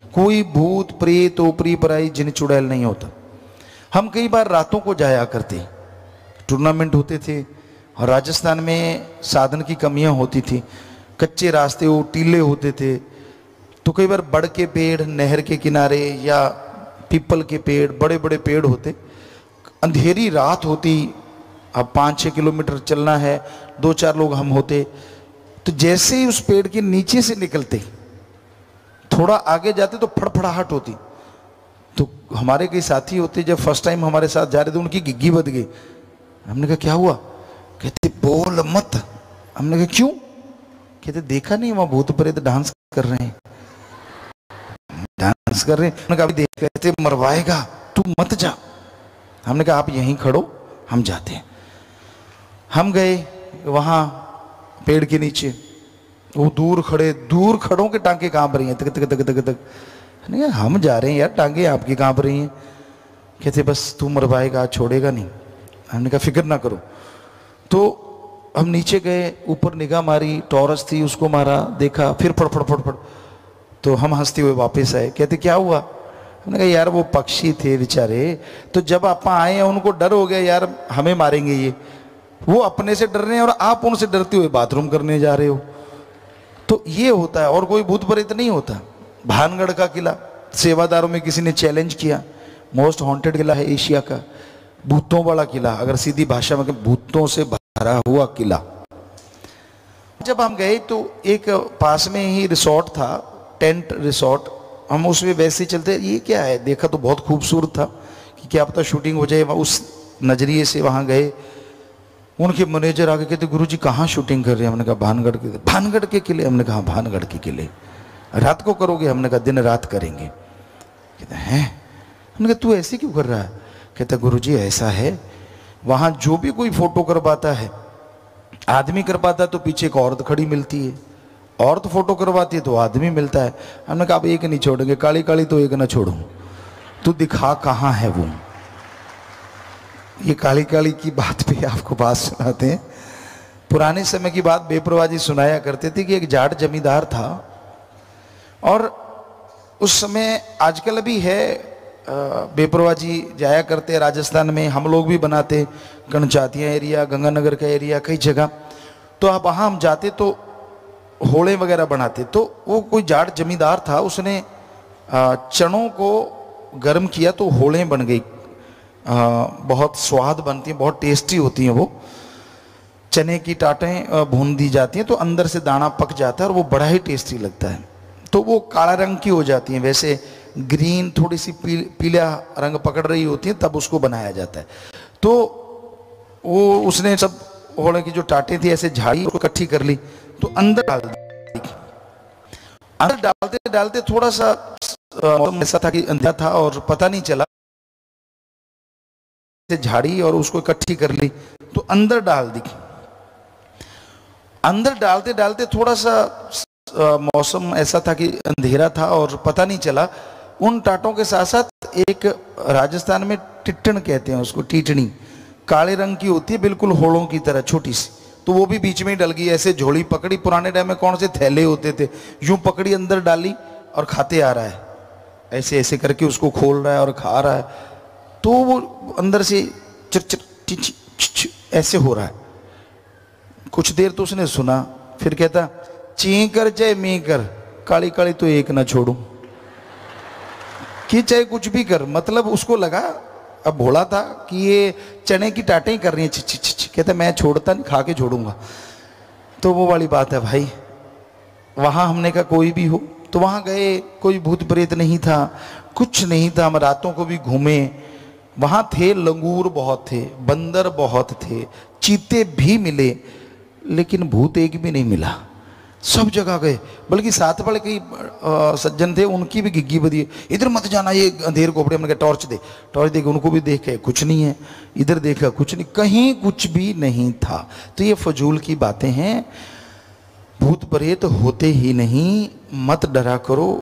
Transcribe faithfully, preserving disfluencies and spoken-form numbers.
कोई भूत प्रेत ओपरी पराई जिन चुड़ैल नहीं होता। हम कई बार रातों को जाया करते, टूर्नामेंट होते थे और राजस्थान में साधन की कमियां होती थी, कच्चे रास्ते वो टीले होते थे, तो कई बार बड़ के पेड़ नहर के किनारे या पीपल के पेड़, बड़े बड़े पेड़ होते, अंधेरी रात होती, अब पाँच छः किलोमीटर चलना है, दो चार लोग हम होते, तो जैसे ही उस पेड़ के नीचे से निकलते थोड़ा आगे जाते तो फड़फड़ाहट होती। तो हमारे कई साथी होते, जब फर्स्ट टाइम हमारे साथ जा रहे थे उनकी गिग्गी बद गई। हमने कहा क्या हुआ? कहते बोल मत। हमने कहा क्यों? कहते देखा नहीं वहां भूत प्रेत डांस कर रहे हैं, डांस कर रहे हैं। हमने कहा अभी देख, कहते मरवाएगा, तू मत जा। हमने कहा आप यहीं खड़ो, हम जाते हैं। हम गए वहां पेड़ के नीचे, वो दूर खड़े, दूर खड़ों के टांगे कांप रही हैं, तक तक तक तक तक। हम जा रहे हैं यार, टांगे आपकी कांप रही हैं। कहते बस तू मरवाएगा, छोड़ेगा नहीं। हमने कहा फिक्र ना करो। तो हम नीचे गए, ऊपर निगाह मारी, टॉरस थी, उसको मारा, देखा, फिर फड़ फड़ फड़ फड़। तो हम हंसते हुए वापस आए। कहते क्या हुआ? हमने कहा यार वो पक्षी थे बेचारे, तो जब आप आए हैं उनको डर हो गया यार हमें मारेंगे ये, वो अपने से डर रहे हैं और आप उनसे डरते हुए बाथरूम करने जा रहे हो। तो ये होता है, और कोई भूत प्रेत नहीं होता। भानगढ़ का किला, सेवादारों में किसी ने चैलेंज किया, मोस्ट हॉन्टेड किला है एशिया का, भूतों वाला किला, अगर सीधी भाषा में भूतों से भरा हुआ किला। जब हम गए तो एक पास में ही रिसोर्ट था, टेंट रिसोर्ट, हम उसमें वैसे ही चलते, ये क्या है, देखा तो बहुत खूबसूरत था कि क्या पता शूटिंग हो जाए, उस नजरिए से वहाँ गए। उनके मैनेजर आके कहते गुरुजी कहाँ शूटिंग कर रहे हैं? हमने कहा भानगढ़ के। भानगढ़ के किले? हमने कहा भानगढ़ के किले। रात को करोगे? हमने कहा दिन रात करेंगे। कहते हैं, हमने कहा तू ऐसे क्यों कर रहा है? कहता गुरुजी ऐसा है, वहाँ जो भी कोई फोटो करवाता है, आदमी करवाता है तो पीछे एक औरत खड़ी मिलती है, औरत फोटो करवाती है तो आदमी मिलता है। हमने कहा अब एक नहीं छोड़ेंगे, काली काली तो एक ना छोड़ू, तू दिखा कहाँ है वो। ये काली काली की बात पे आपको बात सुनाते हैं। पुराने समय की बात बेपरवाजी सुनाया करते थे कि एक जाट जमींदार था, और उस समय आजकल भी है, बेपरवाजी जाया करते राजस्थान में, हम लोग भी बनाते, गणचातिया एरिया, गंगानगर का एरिया, कई जगह। तो अब वहाँ हम जाते तो होले वगैरह बनाते। तो वो कोई जाट जमींदार था, उसने चनों को गर्म किया तो होलें बन गई। आ, बहुत स्वाद बनती हैं, बहुत टेस्टी होती हैं। वो चने की टाटें भून दी जाती हैं तो अंदर से दाना पक जाता है और वो बड़ा ही टेस्टी लगता है। तो वो काला रंग की हो जाती हैं, वैसे ग्रीन थोड़ी सी पी, पीला रंग पकड़ रही होती है, तब उसको बनाया जाता है। तो वो उसने सब होले की जो टाटें थी ऐसे झाड़ी को इकट्ठी कर ली, तो अंदर डाल दी। अंदर डालते डालते थोड़ा सा मौसम ऐसा था कि अंधेरा था और पता नहीं चला, झाड़ी और उसको इकट्ठी कर ली तो अंदर डाल दी। अंदर डालते डालते थोड़ा सा मौसम ऐसा था कि अंधेरा था और पता नहीं चला। उन टाटों के साथ साथ एक राजस्थान में टिट्टण कहते हैं उसको, टीटनी, काले रंग की होती है, बिल्कुल होड़ों की तरह छोटी सी, तो वो भी बीच में ही डल गई। ऐसे झोली पकड़ी, पुराने टाइम में कौन से थैले होते थे, यूं पकड़ी, अंदर डाली और खाते आ रहा है, ऐसे ऐसे करके उसको खोल रहा है और खा रहा है। तो वो अंदर से चिर चिर चिच चिच ऐसे हो रहा है। कुछ देर तो उसने सुना, फिर कहता ची कर चाहे मी कर, काली काली तो एक ना छोड़ू, कि चाहे कुछ भी कर। मतलब उसको लगा, अब भोला था, कि ये चने की टाटें ही कर रही हैं, चिच चिच चिच। कहता मैं छोड़ता नहीं, खा के छोड़ूंगा। तो वो वाली बात है भाई। वहाँ हमने कहा कोई भी हो, तो वहाँ गए, कोई भूत प्रेत नहीं था, कुछ नहीं था। हम रातों को भी घूमे, वहाँ थे लंगूर बहुत थे, बंदर बहुत थे, चीते भी मिले, लेकिन भूत एक भी नहीं मिला। सब जगह गए, बल्कि साथ वाले कई सज्जन थे, उनकी भी गिग्गी बदी, इधर मत जाना, ये अंधेर कोपड़े। हमने कहा टॉर्च दे, टॉर्च दे के उनको भी देखे, कुछ नहीं है। इधर देखा, कुछ नहीं, कहीं कुछ भी नहीं था। तो ये फजूल की बातें हैं, भूत प्रेत होते ही नहीं, मत डरा करो।